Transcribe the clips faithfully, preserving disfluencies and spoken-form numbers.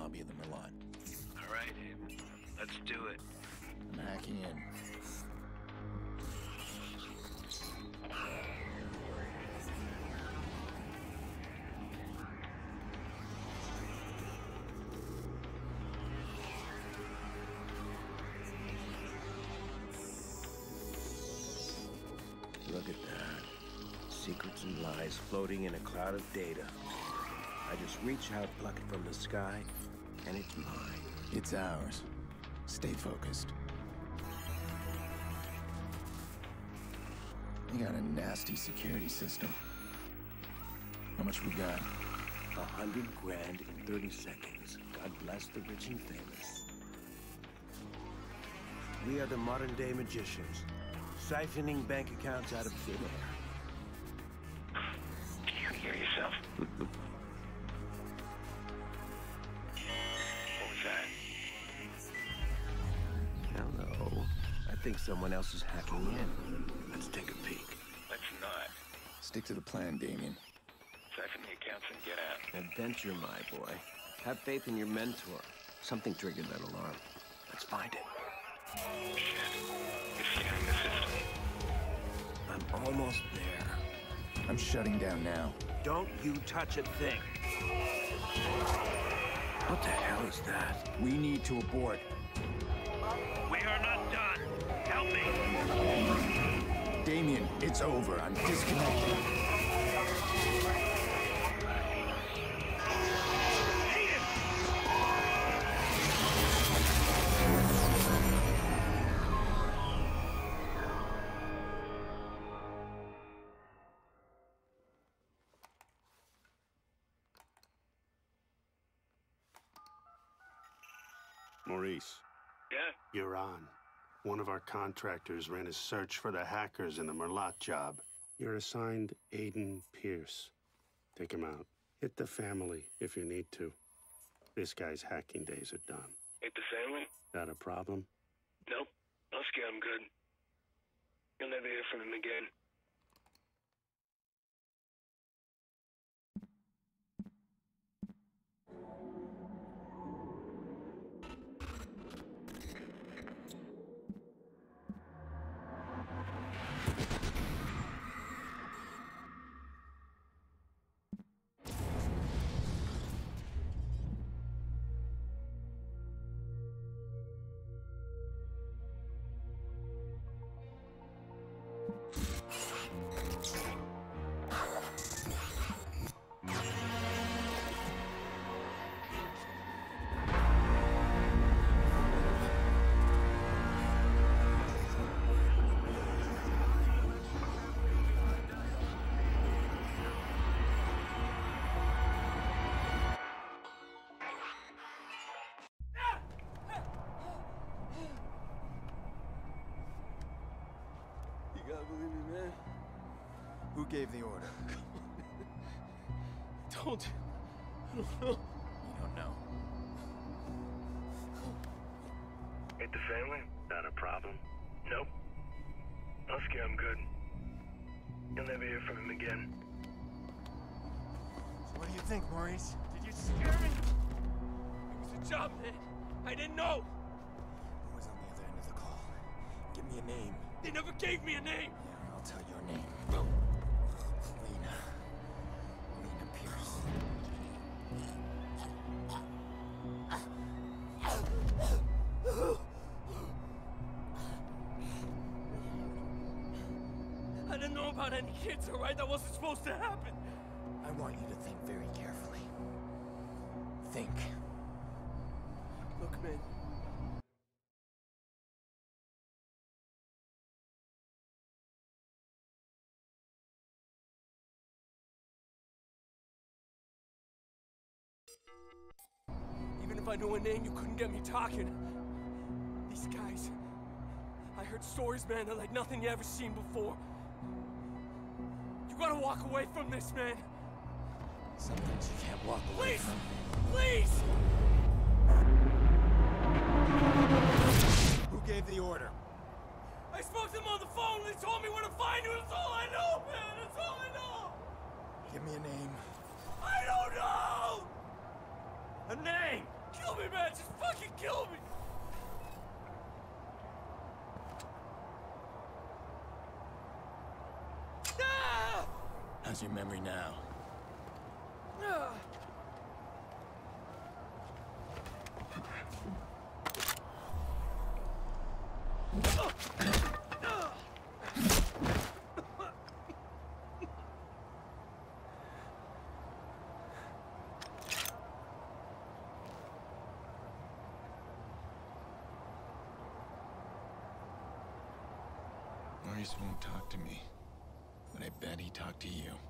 lobby of the Merlot. All right, Abe. Let's do it. I'm hacking in. Look at that. Secrets and lies floating in a cloud of data. I just reach out, pluck it from the sky, and it's mine. It's ours. Stay focused. You got a nasty security system. How much we got? A hundred grand in thirty seconds. God bless the rich and famous. We are the modern-day magicians, siphoning bank accounts out of thin air. Can you hear yourself? What was that? Hello. I think someone else is hacking in. Let's take a peek. Let's not. Stick to the plan, Damien. Siphon the accounts and get out. Adventure, my boy. Have faith in your mentor. Something triggered that alarm. Let's find it. Shit. You're scanning the system. I'm almost there. I'm shutting down now. Don't you touch a thing. What the hell is that? We need to abort. We are not done. Help me. Damien, it's over. I'm disconnected. Maurice. Yeah? You're on. One of our contractors ran a search for the hackers in the Merlot job. You're assigned Aiden Pierce. Take him out. Hit the family if you need to. This guy's hacking days are done. Hit the family? Got a problem? Nope. I'll scare him good. You'll never hear from him again. You gotta believe me, man. Who gave the order? Don't. I don't know. You don't know. Hit the family? Not a problem. Nope. I'll scare him good. You'll never hear from him again. So what do you think, Maurice? Did you scare me? It was a job, man. I didn't know. Who was on the other end of the call? Give me a name. They never gave me a name. Yeah, I'll tell your name. Lena. Lena Pierce. I didn't know about any kids, all right? That wasn't supposed to happen. I want you to think very carefully. Think. Look, man. Even if I knew a name, you couldn't get me talking. These guys... I heard stories, man, that like nothing you ever seen before. You gotta walk away from this, man. Some things you can't walk away Please! from. Please! Who gave the order? I spoke to them on the phone and they told me where to find you. That's all I know, man. That's all I know. Give me a name. I don't know! A name! Kill kill me, man! Just fucking kill me! Ah! How's your memory now? Ah! Maurice won't talk to me, but I bet he talked to you.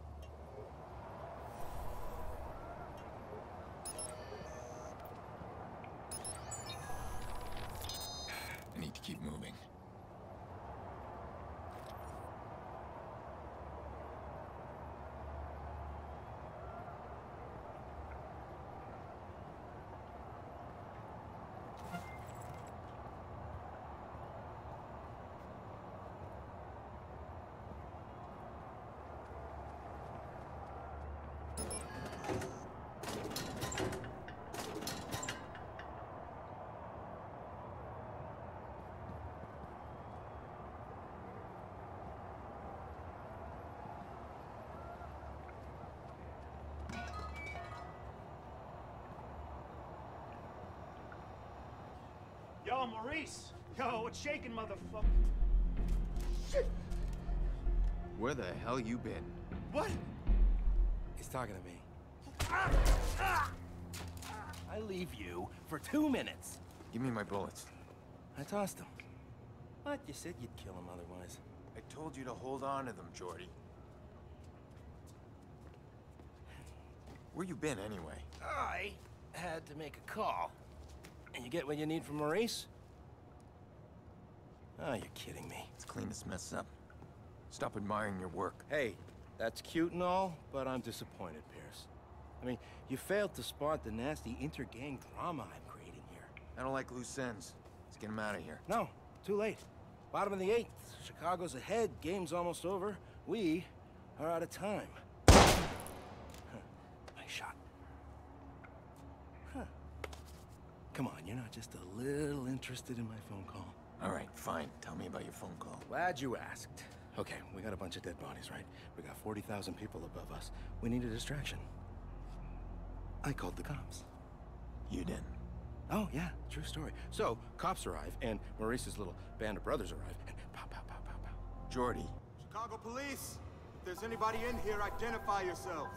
I need to keep moving. Yo, Maurice! Yo, what's shaking, motherfucker? Where the hell you been? What? He's talking to me. I leave you for two minutes. Give me my bullets. I tossed him. But you said you'd kill him otherwise. I told you to hold on to them, Jordy. Where you been, anyway? I had to make a call. And you get what you need from Maurice? Oh, you're kidding me. Let's clean this mess up. Stop admiring your work. Hey, that's cute and all, but I'm disappointed, Pierce. I mean, you failed to spot the nasty inter-gang drama I'm creating here. I don't like loose ends. Let's get him out of here. No, too late. Bottom of the eighth. Chicago's ahead. Game's almost over. We are out of time. Huh. Nice shot. Huh. Come on, you're not just a little interested in my phone call. All right, fine. Tell me about your phone call. Glad you asked. Okay, we got a bunch of dead bodies, right? We got forty thousand people above us. We need a distraction. I called the cops. You did. Oh, yeah, true story. So, cops arrive, and Maurice's little band of brothers arrive, and pow, pow, pow, pow, pow. Jordy. Chicago Police, if there's anybody in here, identify yourselves.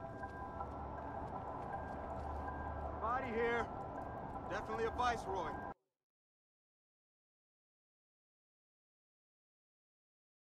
Body here. Definitely a viceroy.